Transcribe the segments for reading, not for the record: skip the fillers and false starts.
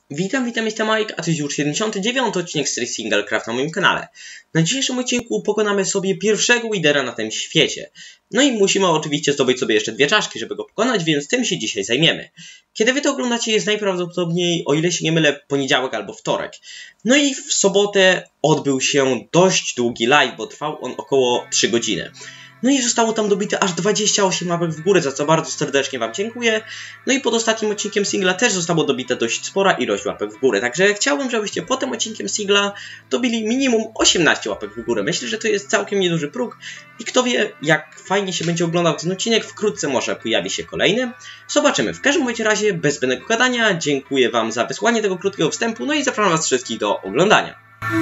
Witam, jestem Mike, a to jest już 79. odcinek serii Singlecraft na moim kanale. Na dzisiejszym odcinku pokonamy sobie pierwszego lidera na tym świecie. No i musimy oczywiście zdobyć sobie jeszcze 2 czaszki, żeby go pokonać, więc tym się dzisiaj zajmiemy. Kiedy wy to oglądacie, jest najprawdopodobniej, o ile się nie mylę, poniedziałek albo wtorek. No i w sobotę odbył się dość długi live, bo trwał on około 3 godziny. No i zostało tam dobite aż 28 łapek w górę, za co bardzo serdecznie wam dziękuję. No i pod ostatnim odcinkiem singla też zostało dobite dość spora ilość łapek w górę. Także chciałbym, żebyście po tym odcinkiem singla dobili minimum 18 łapek w górę. Myślę, że to jest całkiem nieduży próg. I kto wie, jak fajnie się będzie oglądał ten odcinek, wkrótce może pojawi się kolejny. Zobaczymy. W każdym razie, bez zbędnego gadania, dziękuję wam za wysłanie tego krótkiego wstępu. No i zapraszam was wszystkich do oglądania.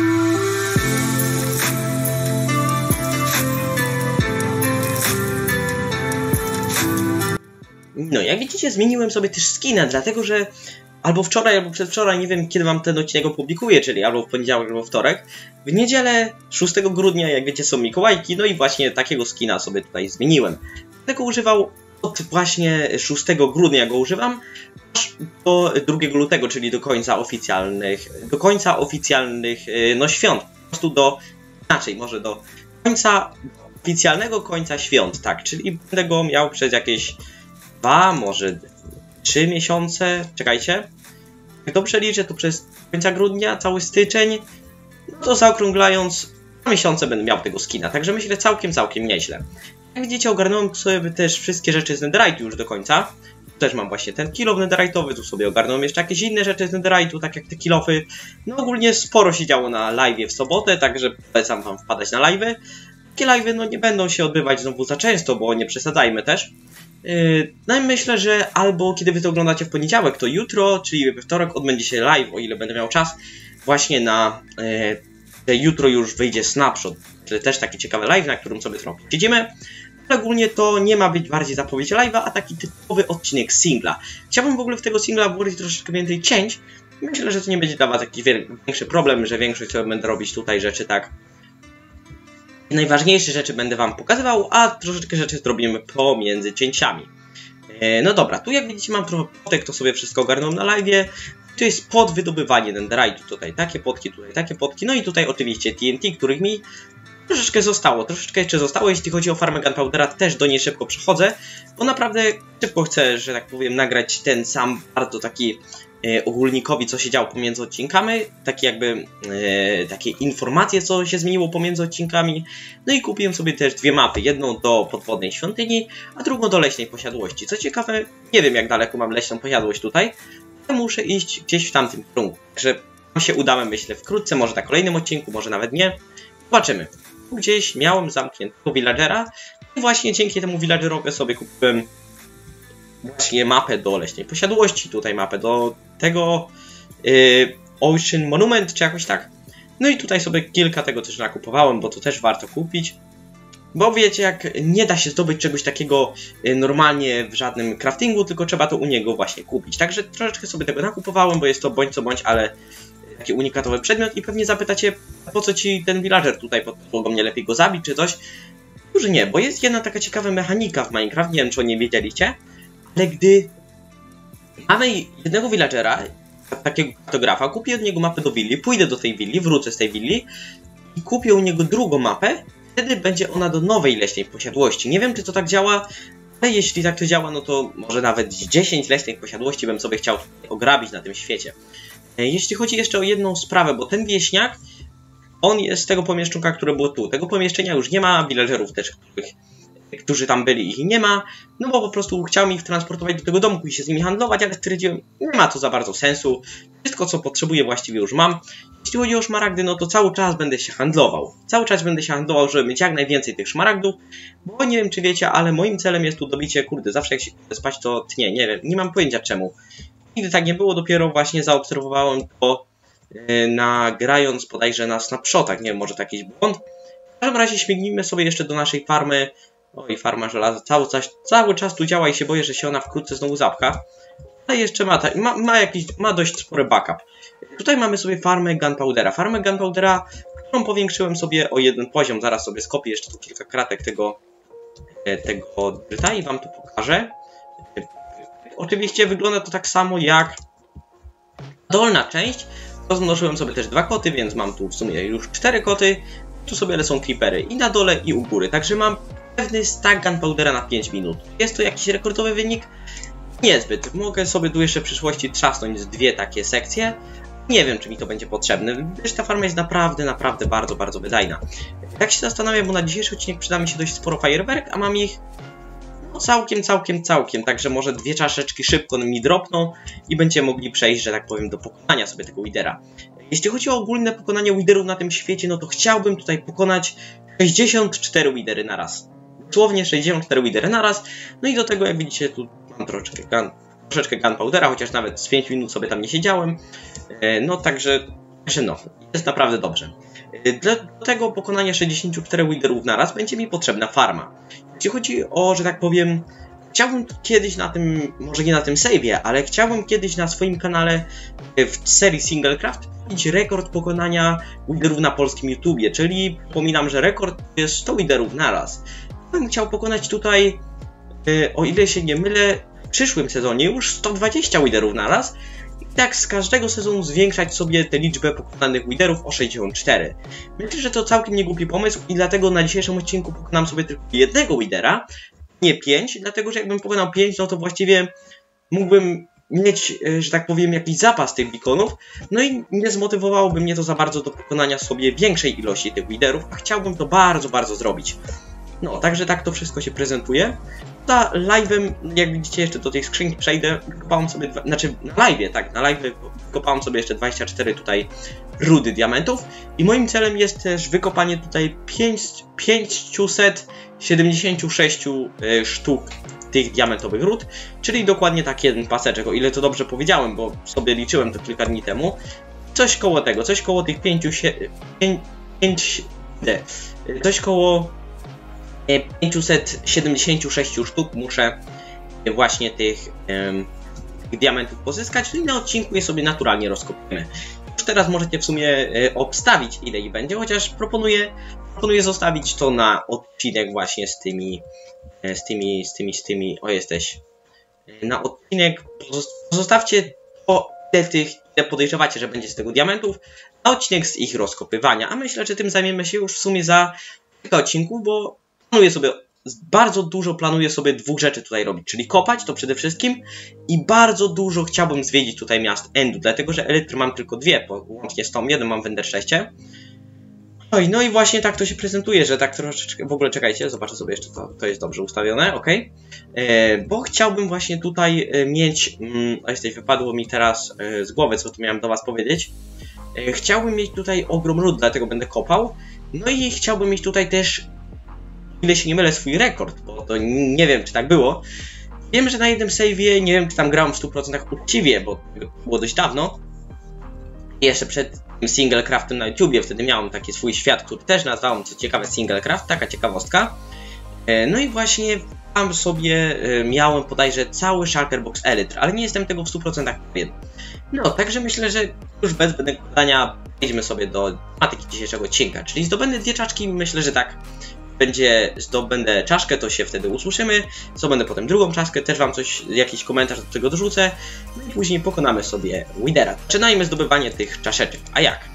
No, jak widzicie, zmieniłem sobie też skina, dlatego że albo wczoraj, albo przedwczoraj, nie wiem kiedy wam ten odcinek opublikuję, czyli albo w poniedziałek, albo wtorek. W niedzielę 6 grudnia, jak wiecie, są Mikołajki, no i właśnie takiego skina sobie tutaj zmieniłem. Tego używał od właśnie 6 grudnia go używam, aż do 2 lutego, czyli do końca oficjalnych no świąt. Po prostu może do końca oficjalnego końca świąt, tak, czyli będę go miał przez jakieś 2, może 3 miesiące, czekajcie, jak dobrze liczę, to przez końca grudnia, cały styczeń, no to zaokrąglając 2 miesiące będę miał tego skina, także myślę całkiem nieźle. Jak widzicie, ogarnąłem sobie też wszystkie rzeczy z netherite'u już do końca. Tu też mam właśnie ten kill off netherite'owy, tu sobie ogarnąłem jeszcze jakieś inne rzeczy z netherite'u, tak jak te kill offy. No ogólnie sporo się działo na live'ie w sobotę, także polecam wam wpadać na live'y. Takie live'y no nie będą się odbywać znowu za często, bo nie przesadzajmy też. No i myślę, że albo kiedy wy to oglądacie w poniedziałek, to jutro, czyli we wtorek odbędzie się live, o ile będę miał czas, właśnie na jutro już wyjdzie snapshot, czyli też taki ciekawy live, na którym sobie trochę siedzimy. Ale ogólnie to nie ma być bardziej zapowiedź live'a, a taki typowy odcinek singla. Chciałbym w ogóle w tego singla włożyć troszeczkę więcej cięć. Myślę, że to nie będzie dla was jakiś większy problem, że większość sobie będę robić tutaj rzeczy tak. Najważniejsze rzeczy będę wam pokazywał, a troszeczkę rzeczy zrobimy pomiędzy cięciami. No dobra, tu jak widzicie mam trochę potek, to sobie wszystko ogarnąłem na live'ie. Tu jest pod wydobywanie netherite'u, tutaj takie potki, no i tutaj oczywiście TNT, których mi troszeczkę jeszcze zostało, jeśli chodzi o farmę Gunpowdera, też do niej szybko przechodzę, bo naprawdę szybko chcę, że tak powiem, nagrać ten sam bardzo taki ogólnikowi, co się działo pomiędzy odcinkami, takie informacje, co się zmieniło pomiędzy odcinkami. No i kupiłem sobie też 2 mapy, jedną do podwodnej świątyni, a drugą do leśnej posiadłości. Co ciekawe, nie wiem jak daleko mam leśną posiadłość tutaj, ale muszę iść gdzieś w tamtym kierunku. Także się udamy, myślę, wkrótce, może na kolejnym odcinku, może nawet nie. Zobaczymy. Gdzieś miałem zamkniętego villagera i właśnie dzięki temu villagerowi sobie kupiłem właśnie mapę do leśnej posiadłości, tutaj mapę do tego Ocean Monument, czy jakoś tak. No i tutaj sobie kilka tego też nakupowałem, bo to też warto kupić. Bo wiecie, jak nie da się zdobyć czegoś takiego normalnie w żadnym craftingu, tylko trzeba to u niego właśnie kupić. Także troszeczkę sobie tego nakupowałem, bo jest to bądź co bądź, ale taki unikatowy przedmiot i pewnie zapytacie, po co ci ten villager tutaj, bo mnie lepiej go zabić czy coś. Może nie, bo jest jedna taka ciekawa mechanika w Minecraft, nie wiem czy o niej wiedzieliście, ale gdy mamy jednego villagera, takiego kartografa, kupię od niego mapę do willi, pójdę do tej willi, wrócę z tej willi i kupię u niego drugą mapę, wtedy będzie ona do nowej leśnej posiadłości. Nie wiem czy to tak działa, ale jeśli tak to działa, no to może nawet 10 leśnych posiadłości bym sobie chciał ograbić na tym świecie. Jeśli chodzi jeszcze o jedną sprawę, bo ten wieśniak, on jest z tego pomieszczonka, które było tu. Tego pomieszczenia już nie ma, villagerów też, którzy tam byli, ich nie ma, no bo po prostu chciałem ich transportować do tego domku i się z nimi handlować, ale stwierdziłem, nie ma to za bardzo sensu. Wszystko, co potrzebuję, właściwie już mam. Jeśli chodzi o szmaragdy, no to cały czas będę się handlował. Żeby mieć jak najwięcej tych szmaragdów, bo nie wiem, czy wiecie, ale moim celem jest tu dobicie, kurde, zawsze jak się spać, to tnie, nie wiem, nie mam pojęcia czemu. Nigdy tak nie było, dopiero właśnie zaobserwowałem to nagrając bodajże na snapshotach, nie wiem, może to jakiś błąd. W każdym razie śmignijmy sobie jeszcze do naszej farmy. Oj, farma żelaza cały czas tu działa i się boję, że się ona wkrótce znowu zapcha. Ale jeszcze ma dość spory backup. Tutaj mamy sobie farmę Gunpowdera. Farmę Gunpowdera, którą powiększyłem sobie o 1 poziom. Zaraz sobie skopię jeszcze tu kilka kratek tego dryta i wam to pokażę. Oczywiście wygląda to tak samo jak Dolna część, rozmnożyłem sobie też 2 koty, więc mam tu w sumie już 4 koty. Tu sobie lecą creepery i na dole, i u góry. Także mam pewny stack gunpowdera na 5 minut. Jest to jakiś rekordowy wynik? Niezbyt. Mogę sobie tu jeszcze w przyszłości trzasnąć z 2 takie sekcje. Nie wiem, czy mi to będzie potrzebne, gdyż ta farma jest naprawdę bardzo wydajna. Tak się zastanawiam, bo na dzisiejszy odcinek przyda mi się dość sporo fajerwerk, a mam ich no, całkiem. Także może 2 czaszeczki szybko mi dropną i będziemy mogli przejść, że tak powiem, do pokonania sobie tego widera. Jeśli chodzi o ogólne pokonanie widerów na tym świecie, no to chciałbym tutaj pokonać 64 widery na raz. Dosłownie 64 widery na raz. No i do tego, jak widzicie, tu mam troszeczkę gunpowdera, chociaż nawet z 5 minut sobie tam nie siedziałem. No także no, jest naprawdę dobrze. Dla tego pokonania 64 widerów na raz będzie mi potrzebna farma. Jeśli chodzi o, że tak powiem, chciałbym kiedyś na tym, może nie na tym save'ie, ale chciałbym kiedyś na swoim kanale w serii Singlecraft mieć rekord pokonania widerów na polskim YouTubie, czyli przypominam, że rekord jest 100 widerów na raz. Ja bym chciał pokonać tutaj, o ile się nie mylę, w przyszłym sezonie już 120 widerów na raz i tak z każdego sezonu zwiększać sobie tę liczbę pokonanych widerów o 64. Myślę, że to całkiem niegłupi pomysł i dlatego na dzisiejszym odcinku pokonam sobie tylko jednego widera, nie 5, dlatego że jakbym pokonał 5, no to właściwie mógłbym mieć, że tak powiem, jakiś zapas tych beaconów, no i nie zmotywowałoby mnie to za bardzo do pokonania sobie większej ilości tych widerów, a chciałbym to bardzo zrobić. No, także tak to wszystko się prezentuje. Za live'em, jak widzicie, jeszcze do tej skrzynki przejdę, kopałem sobie, znaczy na live'ie, tak, na live'ie kopałem sobie jeszcze 24 tutaj rudy diamentów i moim celem jest też wykopanie tutaj 576 sztuk tych diamentowych ród, czyli dokładnie tak jeden paseczek, o ile to dobrze powiedziałem, bo sobie liczyłem to kilka dni temu. Coś koło tego, coś koło tych 576 sztuk muszę właśnie tych diamentów pozyskać, no i na odcinku je sobie naturalnie rozkopiemy. Już teraz możecie w sumie obstawić, ile ich będzie, chociaż proponuję zostawić to na odcinek właśnie z tymi, o jesteś, na odcinek, pozostawcie to, ile podejrzewacie, że będzie z tego diamentów, na odcinek z ich rozkopywania, a myślę, że tym zajmiemy się już w sumie za kilka odcinków, bo bardzo dużo planuję sobie 2 rzeczy tutaj robić, czyli kopać to przede wszystkim i bardzo dużo chciałbym zwiedzić tutaj miast Endu, dlatego że elitry mam tylko 2, bo łącznie z tą jedną mam w Ender 6. No i właśnie tak to się prezentuje, że tak troszeczkę, w ogóle czekajcie, zobaczę sobie jeszcze to jest dobrze ustawione, ok? Bo chciałbym właśnie tutaj mieć, wypadło mi teraz z głowy, co tu miałem do was powiedzieć. Chciałbym mieć tutaj ogrom ród, dlatego będę kopał, no i chciałbym mieć tutaj też, ile się nie mylę, swój rekord, bo to nie wiem, czy tak było. Wiem, że na jednym save'ie, nie wiem, czy tam grałem w 100% uczciwie, bo to było dość dawno. Jeszcze przed tym Singlecraftem na YouTubie, wtedy miałem taki swój świat, który też nazwałem, co ciekawe, Singlecraft, taka ciekawostka. No i właśnie tam sobie miałem bodajże cały Shulker Box Elytr, ale nie jestem tego w 100% pewien. No, także myślę, że już bez zbędnego gadania przejdźmy sobie do tematyki dzisiejszego odcinka, czyli zdobędę 2 czaszki, myślę, że tak. Zdobędę czaszkę, to się wtedy usłyszymy. Zdobędę potem drugą czaszkę, też wam jakiś komentarz do tego dorzucę. No i później pokonamy sobie widera. Zaczynajmy zdobywanie tych czaszeczek. A jak?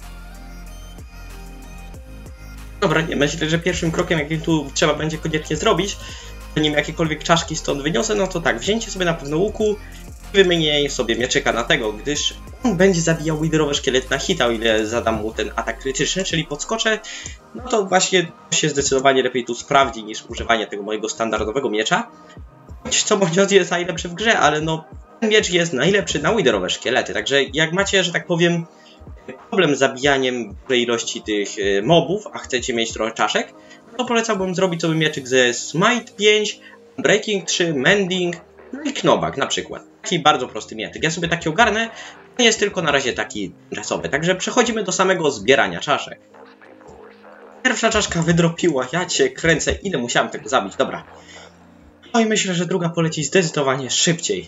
Dobra, nie, myślę, że pierwszym krokiem, jaki tu trzeba będzie koniecznie zrobić, zanim jakiekolwiek czaszki stąd wyniosę, no to tak, wzięcie sobie na pewno łuku i wymienię sobie mieczyka na tego, gdyż on będzie zabijał widerowe szkielety na hita, o ile zadam mu ten atak krytyczny, czyli podskoczę, no to właśnie się zdecydowanie lepiej tu sprawdzi niż używanie tego mojego standardowego miecza. Co bądź jest najlepszy w grze, ale no ten miecz jest najlepszy na widerowe szkielety, także jak macie, że tak powiem, problem z zabijaniem dużej ilości tych mobów, a chcecie mieć trochę czaszek, to polecałbym zrobić sobie mieczyk ze Smite 5, Breaking 3, Mending, no i Knockback na przykład. Taki bardzo prosty mieczyk. Ja sobie taki ogarnę, nie jest tylko na razie taki czasowy. Także przechodzimy do samego zbierania czaszek. Pierwsza czaszka wydropiła, ja cię kręcę, ile musiałem tego zabić, dobra. No i myślę, że druga poleci zdecydowanie szybciej.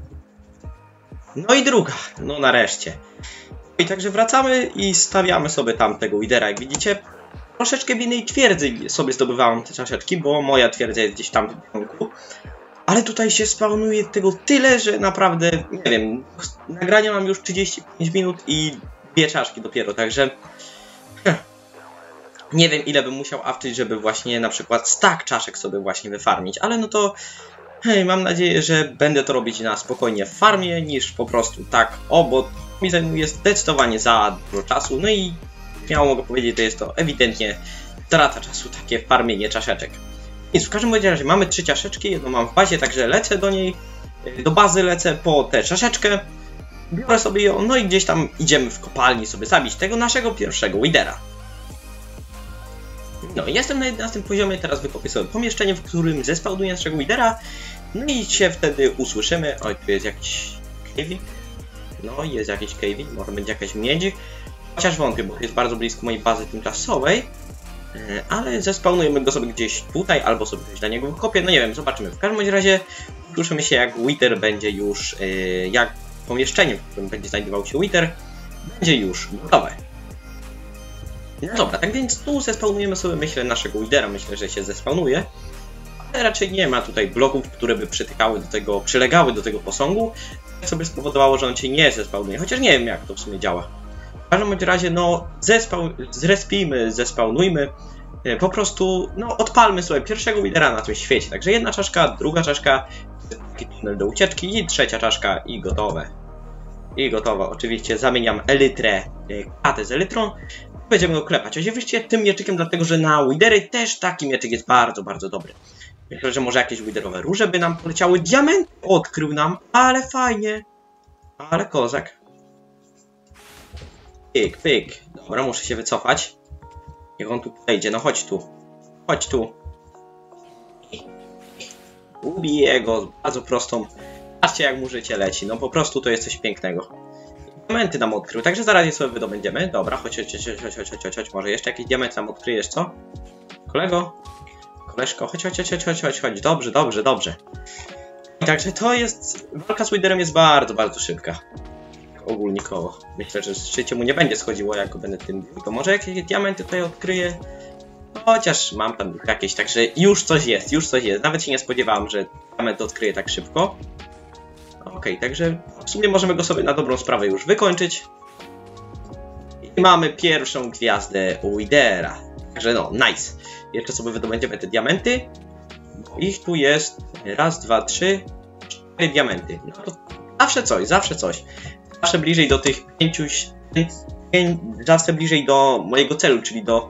No i druga, no nareszcie. I także wracamy i stawiamy sobie tam tego widera, jak widzicie. Troszeczkę w innej twierdzy sobie zdobywałem te czaszeczki, bo moja twierdza jest gdzieś tam w kierunku. Ale tutaj się spawnuje tego tyle, że naprawdę, nie wiem, nagrania mam już 35 minut i 2 czaszki dopiero, także... Nie wiem, ile bym musiał awczyć, żeby właśnie na przykład stack czaszek sobie właśnie wyfarmić, ale no to... Hej, mam nadzieję, że będę to robić na spokojnie w farmie, niż po prostu tak, bo mi zajmuje zdecydowanie za dużo czasu, no i śmiało mogę powiedzieć, że jest to ewidentnie strata czasu, takie farmienie czaszeczek. Więc w każdym razie mamy 3 czaszeczki, jedną mam w bazie, także lecę do niej, do bazy lecę po tę czaszeczkę, biorę sobie ją, no i gdzieś tam idziemy w kopalni sobie zabić tego naszego pierwszego Withera. No, jestem na 11 poziomie, teraz wykopię sobie pomieszczenie, w którym zespawnuję naszego Withera, no i się wtedy usłyszymy. Oj, tu jest jakiś caving. No, jest jakiś caving, może będzie jakaś miedź. Chociaż wątpię, bo jest bardzo blisko mojej bazy tymczasowej. Ale zespawnujemy go sobie gdzieś tutaj, albo sobie coś dla niego wykopię, no nie wiem, zobaczymy. W każdym razie usłyszymy się, jak Wither będzie już, jak pomieszczenie, w którym będzie znajdował się Wither, będzie już gotowe. No dobra, tak więc tu zespawnujemy sobie, myślę, naszego Withera, myślę, że się zespawnuje. Ale raczej nie ma tutaj bloków, które by przylegały do tego posągu, co sobie spowodowało, że on się nie zespawnuje, chociaż nie wiem, jak to w sumie działa. W każdym razie, no, zespawnujmy, po prostu, no, odpalmy sobie pierwszego Withera na tym świecie. Także jedna czaszka, druga czaszka, taki tunel do ucieczki i trzecia czaszka i gotowe. I gotowe. Oczywiście zamieniam elytrę, katę z elytrą. Będziemy go klepać. Oczywiście tym mieczykiem, dlatego że na Withery też taki mieczyk jest bardzo, bardzo dobry. Myślę, że może jakieś Witherowe róże by nam poleciały. Diament odkrył nam, ale fajnie. Ale kozak. Pyk, pyk. Dobra, muszę się wycofać. Niech on tu podejdzie. No chodź tu. Chodź tu. Ubiję go bardzo prostą. Patrzcie, jak mu życie leci. No po prostu to jest coś pięknego. Diamenty nam odkrył, także zaraz je sobie wydobędziemy. Dobra, chodź. Może jeszcze jakieś diamenty nam odkryjesz, co? Kolego? Koleżko, chodź. Dobrze. I także to jest... Walka z Witherem jest bardzo, bardzo szybka. Ogólnikowo. Myślę, że życie mu nie będzie schodziło, jak go będę tym... To może jakieś diamenty tutaj odkryję? Chociaż mam tam jakieś, także już coś jest. Nawet się nie spodziewałem, że diamenty odkryję tak szybko. Okej, także w sumie możemy go sobie na dobrą sprawę już wykończyć. I mamy pierwszą gwiazdę Withera. Także no, nice. Jeszcze sobie wydobędziemy te diamenty. Bo ich tu jest raz, 2, 3, 4 diamenty. No to zawsze coś. Zawsze bliżej do tych 5, zawsze bliżej do mojego celu, czyli do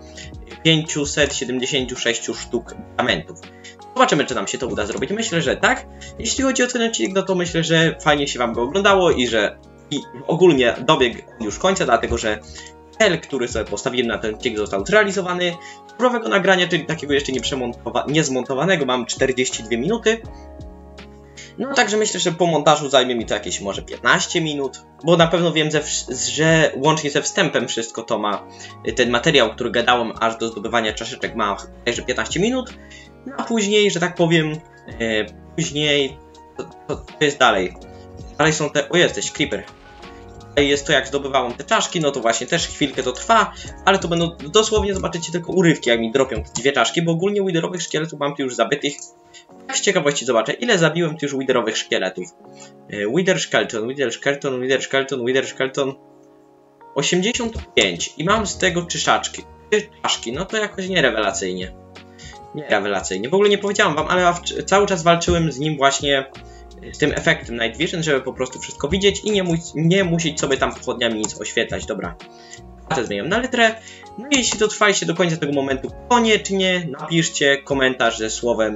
576 sztuk diamentów. Zobaczymy, czy nam się to uda zrobić. Myślę, że tak. Jeśli chodzi o ten odcinek, no to myślę, że fajnie się wam go oglądało i że ogólnie dobiegł już końca, dlatego że cel, który sobie postawiłem na ten odcinek, został zrealizowany. Surowego nagrania, czyli takiego jeszcze niezmontowanego, mam 42 minuty. No także myślę, że po montażu zajmie mi to jakieś może 15 minut, bo na pewno wiem, że łącznie ze wstępem wszystko to ma, ten materiał, który gadałem aż do zdobywania czaszeczek, ma także 15 minut. No a później, że tak powiem, to jest dalej. Dalej są te... O, jesteś, creeper. Tutaj jest to, jak zdobywałem te czaszki, no to właśnie też chwilkę to trwa, ale to będą dosłownie, zobaczycie, tylko urywki, jak mi dropią te 2 czaszki, bo ogólnie witherowych szkieletów mam tu już zabitych. Tak z ciekawości zobaczę, ile zabiłem tu już witherowych szkieletów. Wither skeleton. 85 i mam z tego 3 czaszki, no to jakoś nierewelacyjnie. W ogóle nie powiedziałem wam, ale cały czas walczyłem z nim właśnie, z tym efektem Night Vision, żeby po prostu wszystko widzieć i nie musieć sobie tam pochodniami nic oświetlać. Dobra, to zmieniam na litrę. No i jeśli dotrwaliście do końca tego momentu, koniecznie napiszcie komentarz ze słowem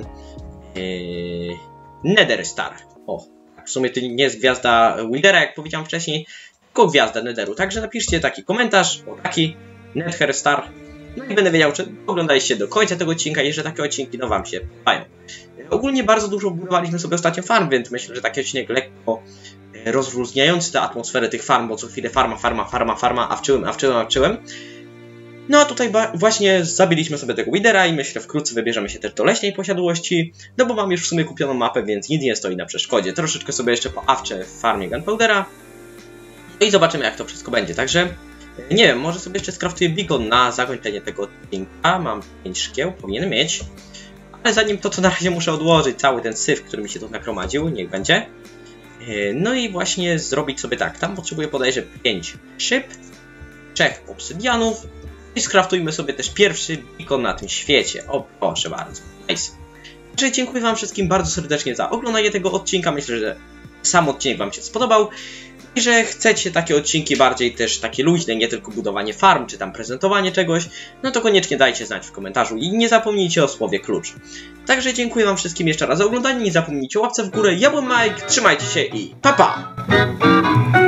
Nether Star. O, w sumie to nie jest gwiazda Withera, jak powiedziałem wcześniej, tylko gwiazda Netheru. Także napiszcie taki komentarz, o taki Nether Star. No i będę wiedział, czy oglądaliście do końca tego odcinka i że takie odcinki no wam się podobają. Ogólnie bardzo dużo budowaliśmy sobie ostatnio farm, więc myślę, że taki odcinek lekko rozluźniający tę atmosferę tych farm, bo co chwilę farma, awczyłem. No a tutaj właśnie zabiliśmy sobie tego Withera i myślę, wkrótce wybierzemy się też do leśnej posiadłości, no bo mam już w sumie kupioną mapę, więc nic nie stoi na przeszkodzie. Troszeczkę sobie jeszcze poawczę w farmie Gunpowdera i zobaczymy, jak to wszystko będzie. Także nie wiem, może sobie jeszcze skraftuję beacon na zakończenie tego odcinka. Mam 5 szkieł, powinienem mieć. Ale zanim to na razie muszę odłożyć cały ten syf, który mi się tu nagromadził, niech będzie. No i właśnie zrobić sobie tak, tam potrzebuję bodajże 5 szyb, 3 obsydianów i skraftujmy sobie też pierwszy beacon na tym świecie. O, proszę bardzo. Nice. Także dziękuję wam wszystkim bardzo serdecznie za oglądanie tego odcinka. Myślę, że sam odcinek wam się spodobał i że chcecie takie odcinki bardziej też takie luźne, nie tylko budowanie farm czy tam prezentowanie czegoś, no to koniecznie dajcie znać w komentarzu i nie zapomnijcie o słowie klucz. Także dziękuję wam wszystkim jeszcze raz za oglądanie, nie zapomnijcie o łapce w górę. Ja byłem Mike, trzymajcie się i pa pa!